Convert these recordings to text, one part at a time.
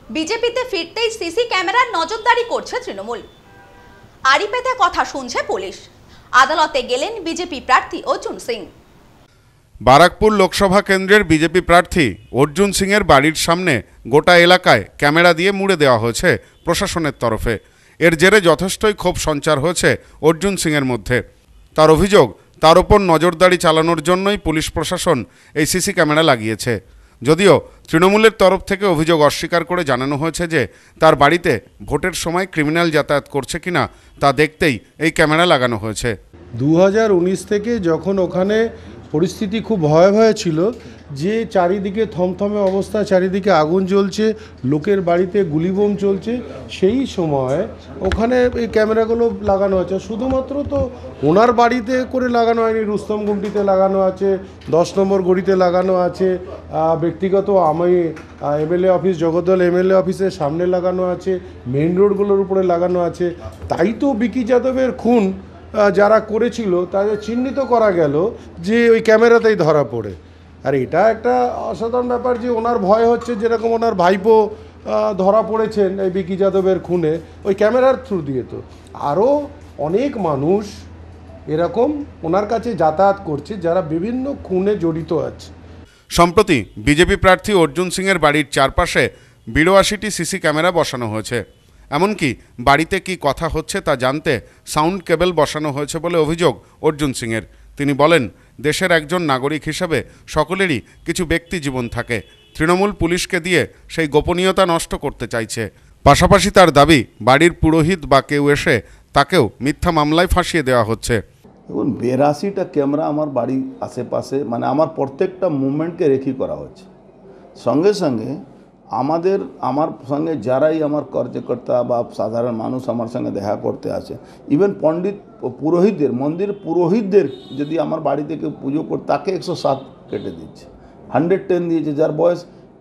বিজেপিতে ফিরতেই সিসি ক্যামেরার নজরদারি করছে তৃণমূল। আড়ি পেতে কথা শুনছে পুলিশ। আদালতে গেলেন বিজেপি প্রার্থী অর্জুন সিং। বারাকপুর লোকসভা কেন্দ্রের বিজেপি প্রার্থী অর্জুন সিংয়ের বাড়ির সামনে গোটা এলাকায় ক্যামেরা দিয়ে মুড়ে দেওয়া হয়েছে প্রশাসনের তরফে। এর জেরে যথেষ্টই ক্ষোভ সঞ্চার হয়েছে অর্জুন সিংয়ের মধ্যে। তার অভিযোগ, তার ওপর নজরদারি চালানোর জন্যই পুলিশ প্রশাসন এই সিসি ক্যামেরা লাগিয়েছে। যদিও তৃণমূলের তরফ থেকে অভিযোগ অস্বীকার করে জানানো হয়েছে যে তার বাড়িতে ভোটের সময় ক্রিমিনাল যাতায়াত করছে কিনা তা দেখতেই এই ক্যামেরা লাগানো হয়েছে। 2019 থেকে যখন ওখানে পরিস্থিতি খুব ভয়াবহ ছিল, যে চারিদিকে থমথমে অবস্থা, চারিদিকে আগুন জ্বলছে, লোকের বাড়িতে গুলিবোম চলছে, সেই সময় ওখানে এই ক্যামেরাগুলো লাগানো আছে। শুধুমাত্র তো ওনার বাড়িতে করে লাগানো হয়নি, রুস্তম গুমটিতে লাগানো আছে, 10 নম্বর গড়িতে লাগানো আছে, ব্যক্তিগত আমি এমএলএ অফিস, জগদ্দল এমএলএ অফিসের সামনে লাগানো আছে, মেইন রোডগুলোর উপরে লাগানো আছে। তাই তো বিকি যাদবের খুন যারা করেছিল তাদের চিহ্নিত করা গেল যে ওই ক্যামেরাতেই ধরা পড়ে। আর এটা একটা অসাধারণ ব্যাপার যে ওনার ভয় হচ্ছে, যেরকম ওনার ভাইপো ধরা পড়েছেন এই বিকি যাদবের খুনে ওই ক্যামেরার থ্রু দিয়ে। তো আরও অনেক মানুষ এরকম ওনার কাছে যাতায়াত করছে যারা বিভিন্ন খুনে জড়িত আছে। সম্প্রতি বিজেপি প্রার্থী অর্জুন সিংয়ের বাড়ির চারপাশে 82টি সিসি ক্যামেরা বসানো হয়েছে। এমনকি বাড়িতে কি কথা হচ্ছে তা জানতে সাউন্ড কেবল বসানো হয়েছে বলে অভিযোগ অর্জুন সিংয়ের। তিনি বলেন, দেশের একজন নাগরিক হিসেবে সকলেরই কিছু ব্যক্তি জীবন থাকে। তৃণমূল পুলিশকে দিয়ে সেই গোপনীয়তা নষ্ট করতে চাইছে। পাশাপাশি তার দাবি, বাড়ির পুরোহিত বা কেউ এসে তাকেও মিথ্যা মামলায় ফাঁসিয়ে দেওয়া হচ্ছে। এবং 82টা ক্যামেরা আমার বাড়ির আশেপাশে, মানে আমার প্রত্যেকটা মুভমেন্টকে রেখি করা হচ্ছে। সঙ্গে সঙ্গে আমার সঙ্গে যারাই আমার কার্যকর্তা বা সাধারণ মানুষ আমার সঙ্গে দেখা করতে আসে, ইভেন পণ্ডিত পুরোহিতদের, মন্দির পুরোহিতদের যদি আমার বাড়িতে কেউ পুজো করে তাকে 107 কেটে দিচ্ছে, 110 দিয়েছে। যার বয়স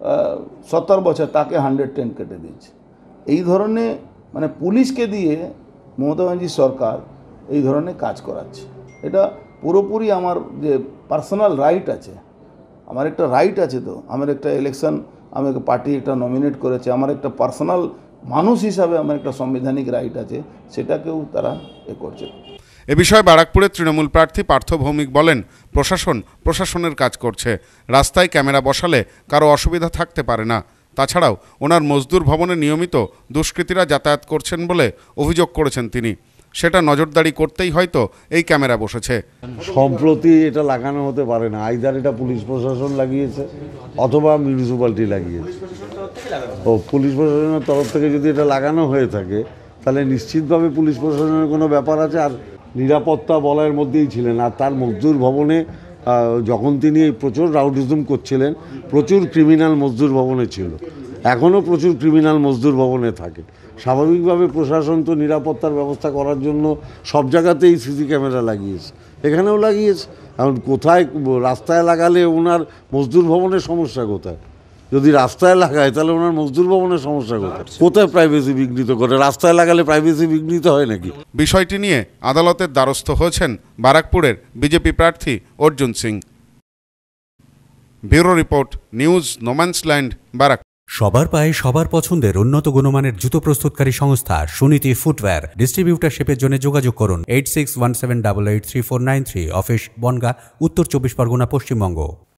70 বছর তাকে 110 কেটে দিচ্ছে। এই ধরনের মানে পুলিশকে দিয়ে মমতা ব্যানার্জি সরকার এই ধরনের কাজ করাচ্ছে। এটা পুরোপুরি আমার যে পার্সোনাল রাইট আছে, আমার একটা রাইট আছে। তো আমার একটা ইলেকশন, আমাকে পার্টি একটা নমিনেট করেছে, আমার একটা পার্সোনাল মানুষ হিসাবে আমার একটা সাংবিধানিক রাইট আছে, সেটাকেও তারা করছে। এ বিষয়ে বারাকপুরের তৃণমূল প্রার্থী পার্থ ভৌমিক বলেন, প্রশাসনের কাজ করছে। রাস্তায় ক্যামেরা বসালে কারো অসুবিধা থাকতে পারে না। তাছাড়াও ওনার মজদুর ভবনে নিয়মিত দুষ্কৃতীরা যাতায়াত করছেন বলে অভিযোগ করেছেন তিনি। সেটা নজরদারি করতেই হয়তো এই ক্যামেরা বসেছে। সম্প্রতি এটা লাগানো হতে পারে না, আইদার এটা পুলিশ প্রশাসন লাগিয়েছে অথবা মিউনিসিপ্যালিটি লাগিয়েছে। ও পুলিশ প্রশাসনের তরফ থেকে যদি এটা লাগানো হয়ে থাকে তাহলে নিশ্চিতভাবে পুলিশ প্রশাসনের কোনো ব্যাপার আছে। আর নিরাপত্তা বলয়ের মধ্যেই ছিলেন। আর তার মজদুর ভবনে যখন তিনি প্রচুর রাউডিজম করছিলেন, প্রচুর ক্রিমিনাল মজদুর ভবনে ছিল, এখনও প্রচুর ক্রিমিনাল মজদুর ভবনে থাকে। স্বাভাবিকভাবে প্রশাসন তো নিরাপত্তার ব্যবস্থা করার জন্য সব জায়গাতেই সিসি ক্যামেরা লাগিয়েছে, এখানেও লাগিয়েছে। এখন কোথায় রাস্তায় লাগালে ওনার মজদুর ভবনের সমস্যা কোথায়? যদি রাস্তায় লাগায় তাহলে ওনার মজদুর ভবনের সমস্যা কোথায় প্রাইভেসি বিঘ্নিত করে? রাস্তায় লাগালে প্রাইভেসি বিঘ্নিত হয় নাকি? বিষয়টি নিয়ে আদালতের দ্বারস্থ হয়েছেন বারাকপুরের বিজেপি প্রার্থী Arjun Singh. Bureau report, News Nomansland, Barrackpore. সবার পায়ে সবার পছন্দের উন্নত গুণমানের জুতো প্রস্তুতকারী সংস্থা সুনীতি ফুটওয়্যার। ডিস্ট্রিবিউটারশিপের জন্য যোগাযোগ করুন 8617883493, অফিস বনগাঁ, উত্তর 24 পরগনা, পশ্চিমবঙ্গ।